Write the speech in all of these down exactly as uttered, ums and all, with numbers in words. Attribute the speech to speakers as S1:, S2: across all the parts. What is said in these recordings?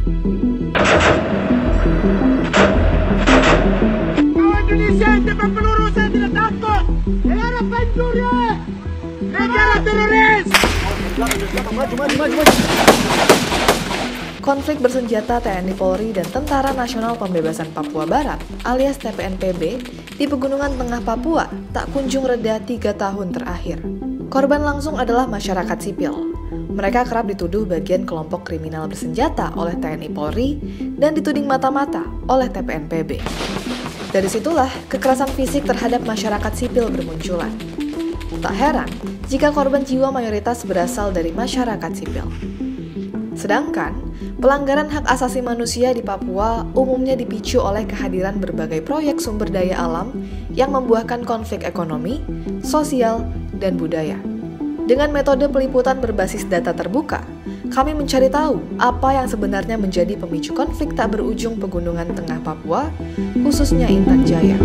S1: Indonesia tempat peluru, saya tidak takut. Negara pencuri, negara teroris.
S2: Konflik bersenjata T N I Polri dan Tentara Nasional Pembebasan Papua Barat alias T P N P B di Pegunungan Tengah Papua tak kunjung reda tiga tahun terakhir. Korban langsung adalah masyarakat sipil. Mereka kerap dituduh bagian kelompok kriminal bersenjata oleh T N I Polri dan dituding mata-mata oleh T P N P B. Dari situlah kekerasan fisik terhadap masyarakat sipil bermunculan. Tak heran jika korban jiwa mayoritas berasal dari masyarakat sipil. Sedangkan, pelanggaran hak asasi manusia di Papua umumnya dipicu oleh kehadiran berbagai proyek sumber daya alam yang membuahkan konflik ekonomi, sosial, dan budaya. Dengan metode peliputan berbasis data terbuka, kami mencari tahu apa yang sebenarnya menjadi pemicu konflik tak berujung Pegunungan Tengah Papua, khususnya Intan Jaya.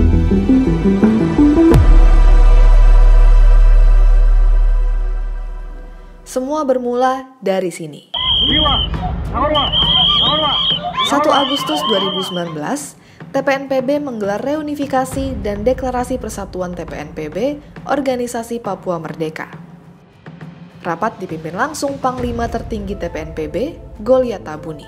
S2: Semua bermula dari sini. satu Agustus dua ribu sembilan belas, T P N P B menggelar reunifikasi dan deklarasi persatuan T P N P B, Organisasi Papua Merdeka. Rapat dipimpin langsung Panglima tertinggi T P N P B, Goliat Tabuni.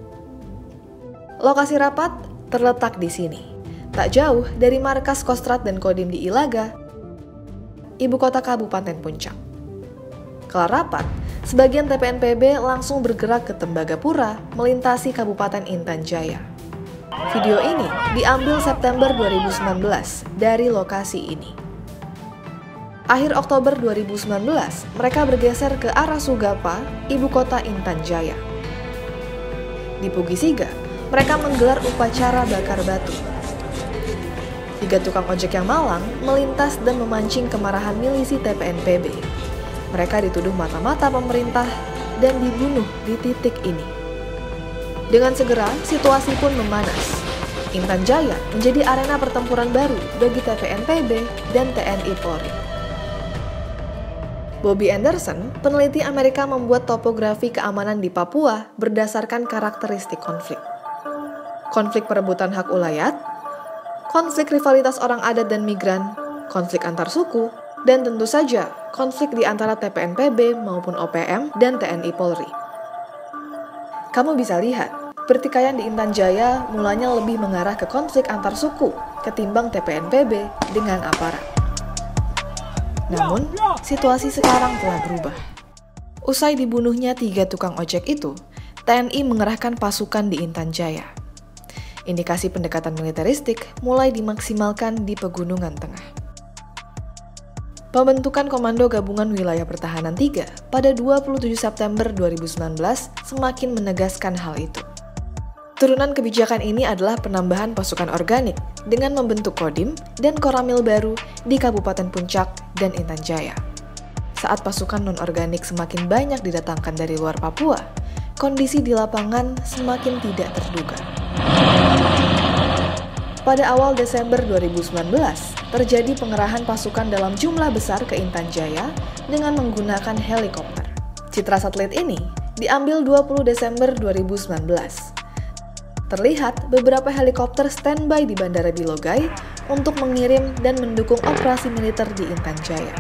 S2: Lokasi rapat terletak di sini, tak jauh dari markas Kostrad dan Kodim di Ilaga, ibu kota Kabupaten Puncak. Kelar rapat, sebagian T P N P B langsung bergerak ke Tembagapura, melintasi Kabupaten Intan Jaya. Video ini diambil September dua ribu sembilan belas dari lokasi ini. Akhir Oktober dua ribu sembilan belas, mereka bergeser ke arah Sugapa, ibu kota Intan Jaya. Di Pugisiga, mereka menggelar upacara bakar batu. Tiga tukang ojek yang malang melintas dan memancing kemarahan milisi T P N P B. Mereka dituduh mata-mata pemerintah dan dibunuh di titik ini. Dengan segera, situasi pun memanas. Intan Jaya menjadi arena pertempuran baru bagi T P N P B dan T N I Polri. Bobby Anderson, peneliti Amerika, membuat topografi keamanan di Papua berdasarkan karakteristik konflik. Konflik perebutan hak ulayat, konflik rivalitas orang adat dan migran, konflik antar suku, dan tentu saja konflik di antara T P N P B maupun O P M dan T N I Polri. Kamu bisa lihat, pertikaian di Intan Jaya mulanya lebih mengarah ke konflik antar suku ketimbang T P N P B dengan aparat. Namun, situasi sekarang telah berubah. Usai dibunuhnya tiga tukang ojek itu, T N I mengerahkan pasukan di Intan Jaya. Indikasi pendekatan militeristik mulai dimaksimalkan di Pegunungan Tengah. Pembentukan Komando Gabungan Wilayah Pertahanan tiga pada dua puluh tujuh September dua ribu sembilan belas semakin menegaskan hal itu. Turunan kebijakan ini adalah penambahan pasukan organik dengan membentuk Kodim dan Koramil baru di Kabupaten Puncak dan Intan Jaya. Saat pasukan non-organik semakin banyak didatangkan dari luar Papua, kondisi di lapangan semakin tidak terduga. Pada awal Desember dua ribu sembilan belas, terjadi pengerahan pasukan dalam jumlah besar ke Intan Jaya dengan menggunakan helikopter. Citra satelit ini diambil dua puluh Desember dua ribu sembilan belas. Terlihat beberapa helikopter standby di Bandara Bilogai untuk mengirim dan mendukung operasi militer di Intan Jaya.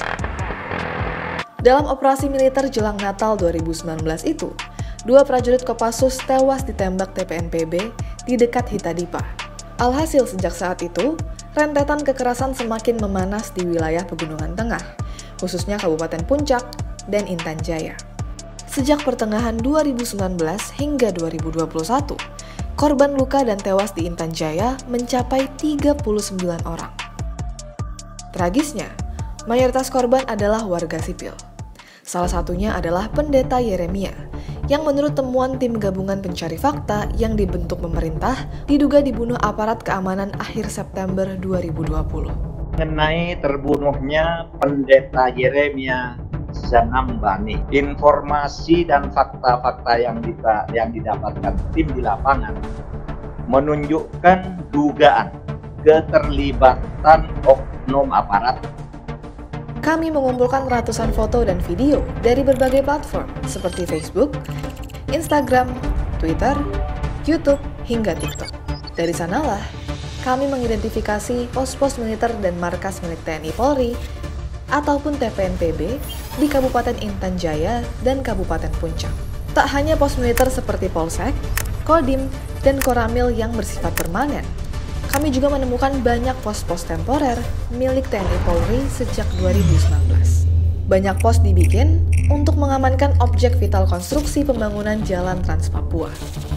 S2: Dalam operasi militer jelang Natal dua ribu sembilan belas itu, dua prajurit Kopassus tewas ditembak T P N P B di dekat Hitadipa. Alhasil sejak saat itu, rentetan kekerasan semakin memanas di wilayah Pegunungan Tengah, khususnya Kabupaten Puncak dan Intan Jaya. Sejak pertengahan dua ribu sembilan belas hingga dua ribu dua puluh satu, korban luka dan tewas di Intan Jaya mencapai tiga puluh sembilan orang. Tragisnya, mayoritas korban adalah warga sipil. Salah satunya adalah Pendeta Yeremia, yang menurut temuan tim gabungan pencari fakta yang dibentuk pemerintah, diduga dibunuh aparat keamanan akhir September dua ribu dua puluh.
S3: Mengenai terbunuhnya Pendeta Yeremia Zanambani, informasi dan fakta-fakta yang, yang didapatkan tim di lapangan menunjukkan dugaan keterlibatan oknum aparat.
S2: Kami mengumpulkan ratusan foto dan video dari berbagai platform seperti Facebook, Instagram, Twitter, YouTube, hingga TikTok. Dari sanalah, kami mengidentifikasi pos-pos militer dan markas milik T N I Polri ataupun T P N P B di Kabupaten Intan Jaya dan Kabupaten Puncak. Tak hanya pos militer seperti Polsek, Kodim, dan Koramil yang bersifat permanen, kami juga menemukan banyak pos-pos temporer milik T N I Polri sejak dua ribu sembilan belas. Banyak pos dibikin untuk mengamankan objek vital konstruksi pembangunan Jalan Trans Papua.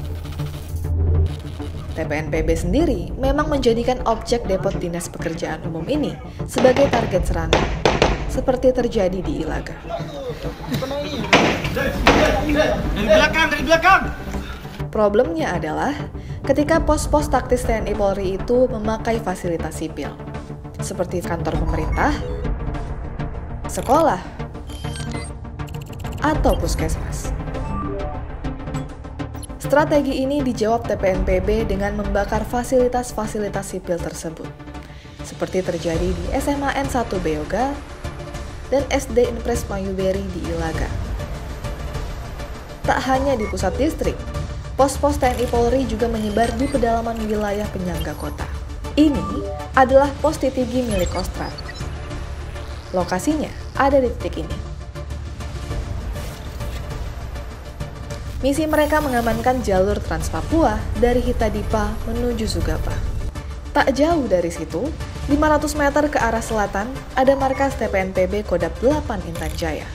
S2: T P N P B sendiri memang menjadikan objek depot Dinas Pekerjaan Umum ini sebagai target serangan, seperti terjadi di Ilaga.
S1: Dari belakang, dari belakang!
S2: Problemnya adalah ketika pos-pos taktis T N I Polri itu memakai fasilitas sipil, seperti kantor pemerintah, sekolah, atau puskesmas. Strategi ini dijawab T P N P B dengan membakar fasilitas-fasilitas sipil tersebut, seperti terjadi di S M A N satu Beoga dan S D Impres Mayuberi di Ilaga. Tak hanya di pusat distrik, pos-pos T N I Polri juga menyebar di pedalaman wilayah penyangga kota. Ini adalah pos Titigi milik Kostrad. Lokasinya ada di titik ini. Misi mereka mengamankan jalur Trans Papua dari Hitadipa menuju Sugapa. Tak jauh dari situ, lima ratus meter ke arah selatan, ada markas T P N P B Kodap delapan Intan Jaya.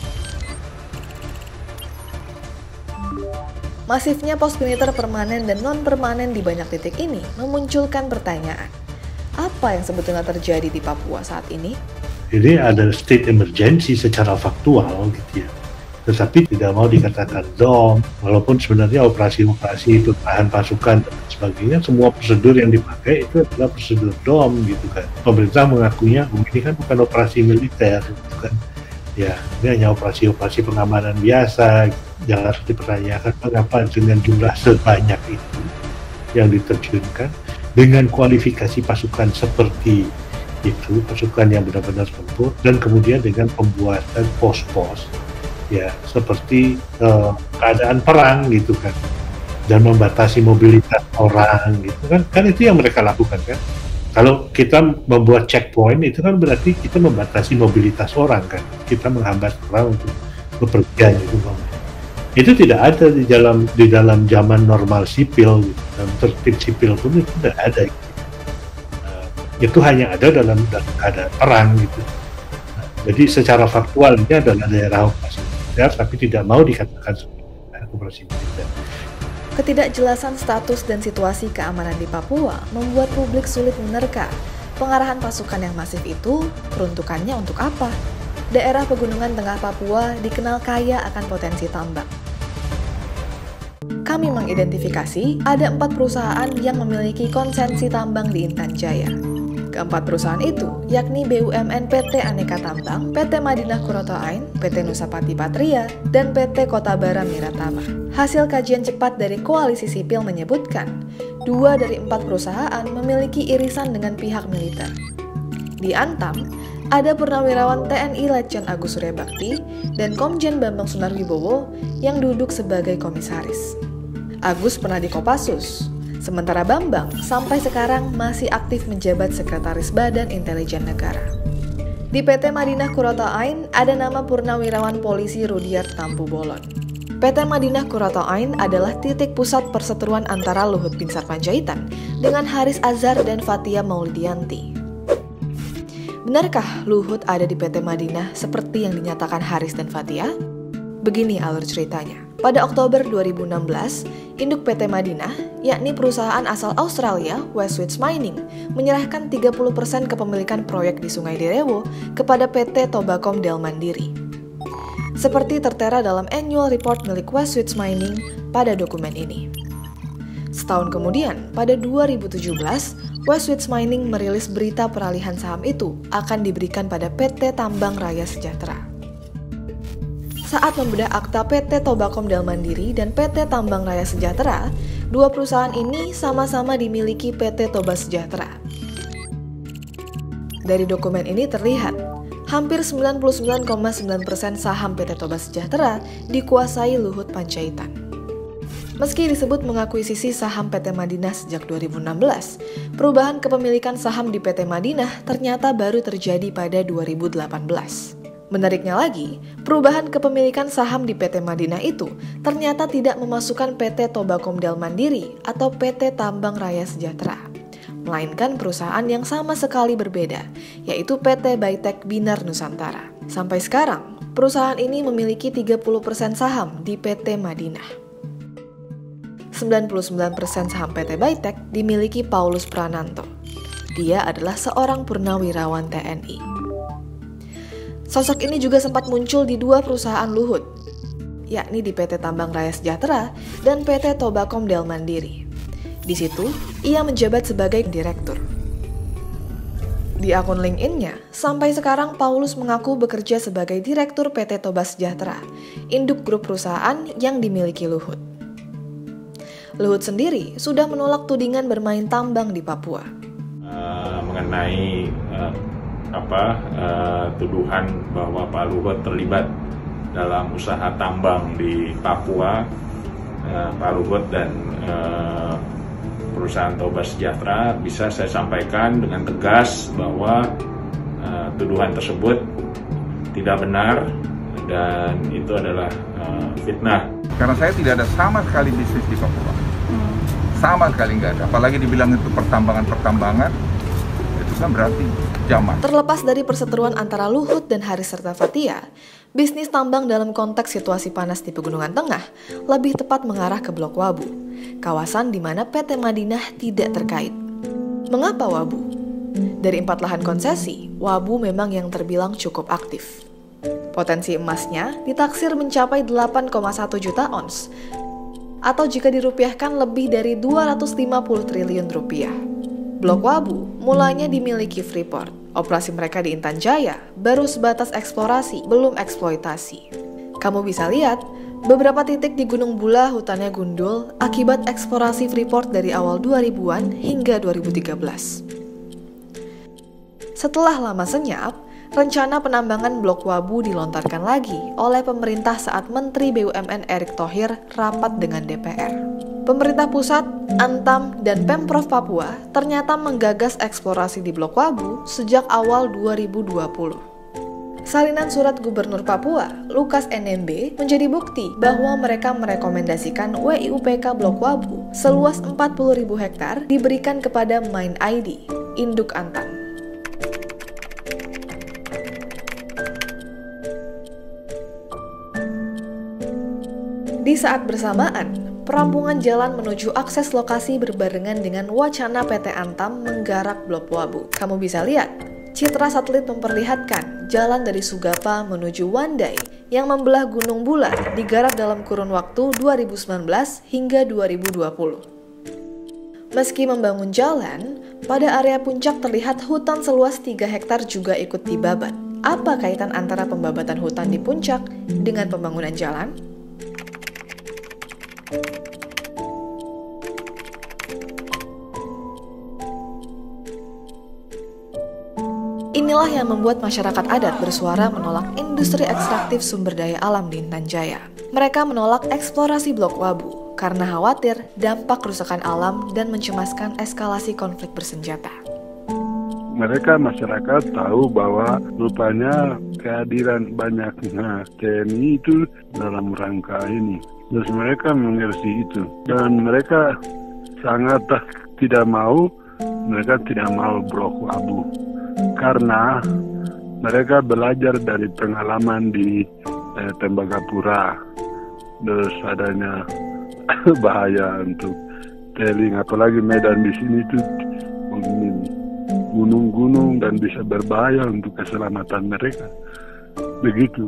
S2: Masifnya pos militer permanen dan non-permanen di banyak titik ini memunculkan pertanyaan, apa yang sebetulnya terjadi di Papua saat ini?
S4: Ini ada state emergency secara faktual gitu ya. Tetapi tidak mau dikatakan D O M, walaupun sebenarnya operasi-operasi pertahanan pasukan dan sebagainya, semua prosedur yang dipakai itu adalah prosedur D O M gitu kan. Pemerintah mengakuinya ini kan bukan operasi militer gitu kan. Ya, ini hanya operasi-operasi pengamanan biasa. Jangan harus dipertanyakan mengapa dengan jumlah sebanyak itu yang diterjunkan dengan kualifikasi pasukan seperti itu, pasukan yang benar-benar tempur, dan kemudian dengan pembuatan pos-pos ya seperti uh, keadaan perang gitu kan, dan membatasi mobilitas orang gitu kan, kan itu yang mereka lakukan kan. Kalau kita membuat checkpoint itu kan berarti kita membatasi mobilitas orang kan, kita menghambat orang untuk bepergian itu. Itu tidak ada di dalam di dalam zaman normal sipil, gitu. Dalam tertib sipil pun itu tidak ada. Gitu. Uh, itu hanya ada dalam, dalam keadaan perang gitu. Nah, jadi secara faktual ini adalah daerah operasi militer, tapi tidak mau dikatakan sebagai operasi militer.
S2: Ketidakjelasan status dan situasi keamanan di Papua membuat publik sulit menerka pengarahan pasukan yang masif itu peruntukannya untuk apa. Daerah pegunungan tengah Papua dikenal kaya akan potensi tambang. Kami mengidentifikasi ada empat perusahaan yang memiliki konsensi tambang di Intan Jaya. Keempat perusahaan itu yakni B U M N P T Aneka Tambang, P T Madinah Kuroto Ain, P T Nusapati Patria, dan P T Kota Bara Miratama. Hasil kajian cepat dari Koalisi Sipil menyebutkan, dua dari empat perusahaan memiliki irisan dengan pihak militer. Di Antam, ada Purnawirawan T N I Letjen Agus Surya Bakti dan Komjen Bambang Sunarwibowo yang duduk sebagai komisaris. Agus pernah di Kopassus, sementara Bambang sampai sekarang masih aktif menjabat Sekretaris Badan Intelijen Negara. Di P T Madinah Kuroto Ain ada nama Purnawirawan Polisi Rudiat Tampu Bolon. P T Madinah Kuroto Ain adalah titik pusat perseteruan antara Luhut Binsar Panjaitan dengan Haris Azhar dan Fathia Maulidianti. Benarkah Luhut ada di P T Madinah seperti yang dinyatakan Haris dan Fathia? Begini alur ceritanya. Pada Oktober dua ribu enam belas, induk P T Madinah, yakni perusahaan asal Australia, Westwich Mining, menyerahkan tiga puluh persen kepemilikan proyek di Sungai Derewo kepada P T Tobacom Del Mandiri. Seperti tertera dalam annual report milik Westwich Mining pada dokumen ini. Setahun kemudian, pada dua ribu tujuh belas, Westwich Mining merilis berita peralihan saham itu akan diberikan pada P T Tambang Raya Sejahtera. Saat membedah akta P T Tobacom Del Mandiri dan P T Tambang Raya Sejahtera, dua perusahaan ini sama-sama dimiliki P T Toba Sejahtera. Dari dokumen ini terlihat, hampir sembilan puluh sembilan koma sembilan persen saham P T Toba Sejahtera dikuasai Luhut Panjaitan. Meski disebut mengakuisisi saham P T Madinah sejak dua ribu enam belas, perubahan kepemilikan saham di P T Madinah ternyata baru terjadi pada dua ribu delapan belas. Menariknya lagi, perubahan kepemilikan saham di P T Madinah itu ternyata tidak memasukkan P T Tobakomdel Mandiri atau P T Tambang Raya Sejahtera, melainkan perusahaan yang sama sekali berbeda, yaitu P T Baitek Binar Nusantara. Sampai sekarang, perusahaan ini memiliki tiga puluh persen saham di P T Madinah. sembilan puluh sembilan persen saham P T Baitek dimiliki Paulus Prananto. Dia adalah seorang purnawirawan T N I. Sosok ini juga sempat muncul di dua perusahaan Luhut, yakni di P T Tambang Raya Sejahtera dan P T Tobakomdel Mandiri. Di situ, ia menjabat sebagai direktur. Di akun LinkedIn-nya, sampai sekarang Paulus mengaku bekerja sebagai direktur P T Toba Sejahtera, induk grup perusahaan yang dimiliki Luhut. Luhut sendiri sudah menolak tudingan bermain tambang di Papua.
S5: Uh, mengenai uh, apa uh, tuduhan bahwa Pak Luhut terlibat dalam usaha tambang di Papua, uh, Pak Luhut dan uh, perusahaan Toba Sejahtera, bisa saya sampaikan dengan tegas bahwa uh, tuduhan tersebut tidak benar dan itu adalah uh, fitnah.
S6: Karena saya tidak ada sama sekali bisnis di Papua, hmm. sama sekali nggak ada. Apalagi dibilang itu pertambangan-pertambangan, itu kan berarti jamak.
S2: Terlepas dari perseteruan antara Luhut dan Haris serta Fathia, bisnis tambang dalam konteks situasi panas di Pegunungan Tengah lebih tepat mengarah ke Blok Wabu, kawasan di mana P T Madinah tidak terkait. Mengapa Wabu? Dari empat lahan konsesi, Wabu memang yang terbilang cukup aktif. Potensi emasnya ditaksir mencapai delapan koma satu juta ons, atau jika dirupiahkan lebih dari dua ratus lima puluh triliun rupiah. Blok Wabu mulanya dimiliki Freeport. Operasi mereka di Intan Jaya baru sebatas eksplorasi, belum eksploitasi. Kamu bisa lihat beberapa titik di Gunung Bula hutannya gundul akibat eksplorasi Freeport dari awal dua ribuan hingga dua ribu tiga belas. Setelah lama senyap, rencana penambangan Blok Wabu dilontarkan lagi oleh pemerintah saat Menteri B U M N Erick Thohir rapat dengan D P R. Pemerintah pusat, Antam, dan Pemprov Papua ternyata menggagas eksplorasi di Blok Wabu sejak awal dua ribu dua puluh. Salinan surat Gubernur Papua, Lukas N M B, menjadi bukti bahwa mereka merekomendasikan W I U P K Blok Wabu seluas empat puluh ribu hektar diberikan kepada Mind I D, induk Antam. Di saat bersamaan, perampungan jalan menuju akses lokasi berbarengan dengan wacana P T Antam menggarap Blok Wabu. Kamu bisa lihat, citra satelit memperlihatkan jalan dari Sugapa menuju Wandai yang membelah Gunung Bula digarap dalam kurun waktu dua ribu sembilan belas hingga dua ribu dua puluh. Meski membangun jalan, pada area puncak terlihat hutan seluas tiga hektar juga ikut dibabat. Apa kaitan antara pembabatan hutan di puncak dengan pembangunan jalan? Inilah yang membuat masyarakat adat bersuara menolak industri ekstraktif sumber daya alam di Intan Jaya. Mereka menolak eksplorasi Blok Wabu karena khawatir dampak kerusakan alam dan mencemaskan eskalasi konflik bersenjata.
S7: Mereka masyarakat tahu bahwa rupanya kehadiran banyaknya T N I itu dalam rangka ini. Terus mereka mengerti itu. Dan mereka sangat tidak mau, mereka tidak mau Blok Wabu. Karena mereka belajar dari pengalaman di eh, Tembagapura. Terus adanya bahaya untuk tailing, apalagi medan di sini itu gunung-gunung dan bisa berbahaya untuk keselamatan mereka. Begitu.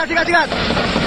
S1: sikat, sikat.